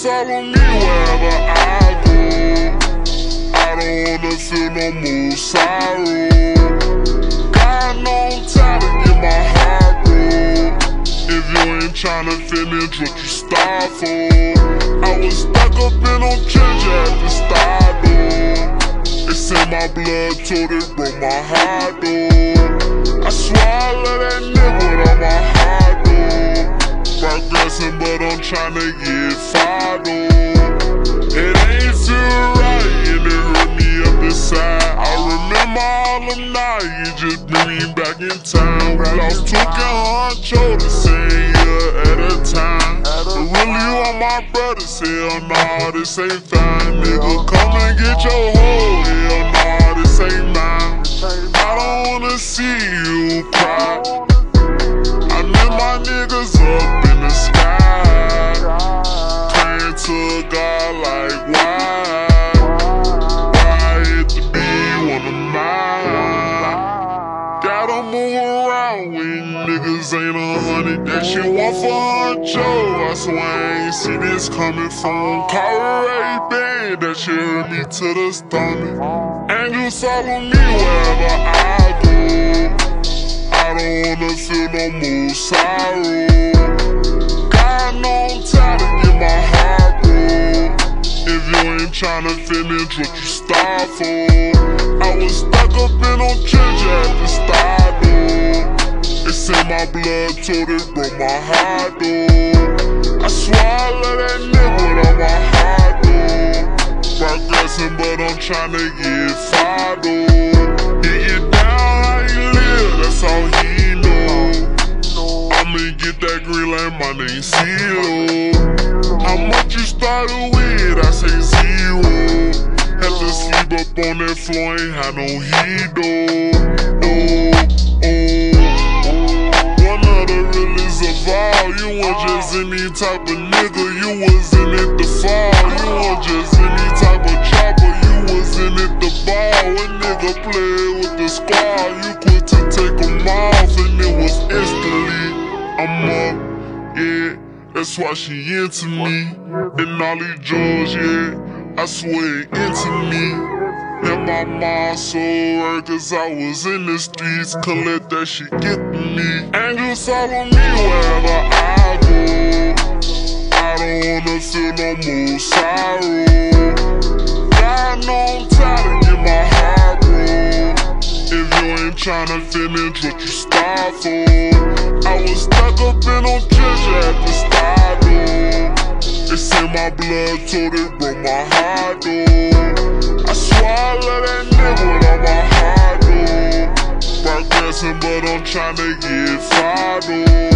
Angels follow me wherever I go. I don't wanna feel no more sorrow. God know I'm tired of getting my heart broke. If you ain't tryna finish what you start for, I was stuck up in on trench at the start door. It's in my blood, told it broke my heart though. I swear I love that nigga on my heart though. Progressing but I'm tryna get fired though. It ain't feel right and it hurt me up inside. I remember all them nights, you just bring me back in time. We lost two control the same year at a time. But really you are my brother, hell nah, this ain't fine. Nigga, come and get your hoe, hell nah, this ain't mine. I don't wanna see you cry. I met my niggas up in the sky, praying to God like why it to be one of mine. Gotta move around when niggas ain't 100. That shit 1 for 100, Joe. I swear I ain't see this coming from Colorado Band. That shit hurt me to the stomach. Angels follow me wherever I go. I don't wanna feel no more sorrow. God know I'm tired of getting my heart broke. If you ain't tryna finish what you start for, I was stuck up in on trench at the start door. It's in my blood, told it broke my heart though. I swear I love that nigga on my heart though. Progressing but I'm tryna get fired though. Get you down how you live, that's all he know. I'ma get that green like my name CeeLo. How much you started with, I say 0. Had to sleep up on that floor, ain't had no heat though. One of the realest of all. You weren't just any type of nigga, you was in it to fall. You weren't just any type of chopper, you was in it to ball. A nigga played with the squad, you quit to take them off, and it was instantly I'm up, yeah, that's why she into me. And all these drugs, yeah, I swear it into me. And my mind so hurt cause I was in the streets, couldn't let that shit get to me. Angels follow me wherever I go. I don't wanna feel no more sorrow. God know I'm tired of getting my heart broke. If you ain't tryna finish what you start for, I was stuck up in on trench at the start door. It's in my blood, told it broke my heart though. I swear I love that nigga on my heart though. Progressing but I'm tryna get fired though.